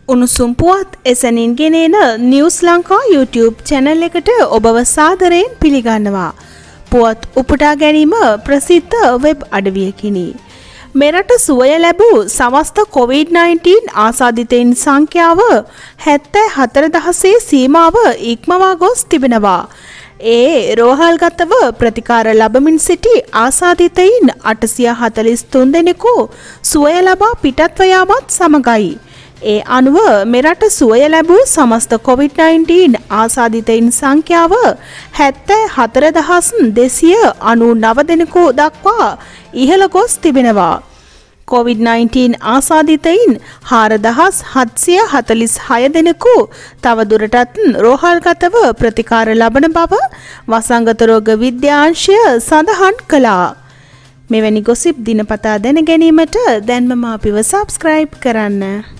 උණුසුම් පුවත් එසැනින් ගෙනෙන නිවුස් ලංකා YouTube channel එකට ඔබව සාදරයෙන් පිළිගන්නවා. පුවත් උපුටා ගැනීම ප්‍රසිද්ධ වෙබ් අඩවියකිනි. මෙරට සුවය ලැබූ සමස්ත COVID-19 ආසාදිතයින් සංඛ්‍යාව 74,000 සීමාව ඉක්මවා ගොස් තිබෙනවා. ඒ රෝහල්ගතව ප්‍රතිකාර ලබමින් සිටි ආසාදිතයින් 843 දෙනෙකු සුවය ලබා පිටත්ව යාමත් සමගයි. ඒ අනුව මෙරට සුවය ලැබූ සමස්ත COVID-19 ආසාදිතයින් සංඛ්‍යාව 74,299 දෙනෙකු දක්වා ඉහළ ගොස් තිබෙනවා. COVID-19 ආසාදිතයින් 4,746 දෙනෙකු තවදුරටත් රෝහල්ගතව ප්‍රතිකාර ලබන බව වසංගත රෝග විද්‍යාංශය සඳහන් කළා. මෙවැනි ගොසිප් දිනපතා දැන ගැනීමට දැන්ම අපිව සබ්ස්ක්‍රයිබ් කරන්න.